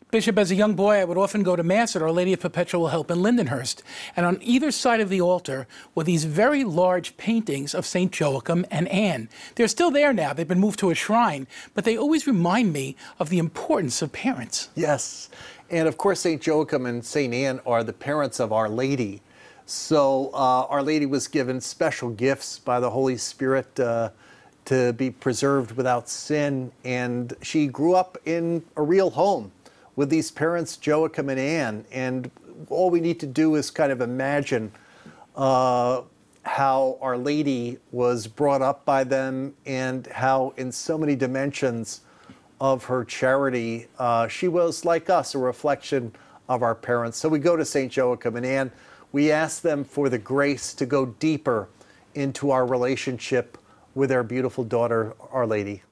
Bishop, as a young boy, I would often go to Mass at Our Lady of Perpetual Help in Lindenhurst. And on either side of the altar were these very large paintings of St. Joachim and Anne. They're still there now. They've been moved to a shrine. But they always remind me of the importance of parents. Yes. And of course, St. Joachim and St. Anne are the parents of Our Lady. So Our Lady was given special gifts by the Holy Spirit to be preserved without sin. And she grew up in a real home with these parents, Joachim and Anne. And all we need to do is kind of imagine how Our Lady was brought up by them and how in so many dimensions of her charity, she was like us, a reflection of our parents. So we go to St. Joachim and Anne. We ask them for the grace to go deeper into our relationship with our beautiful daughter, Our Lady.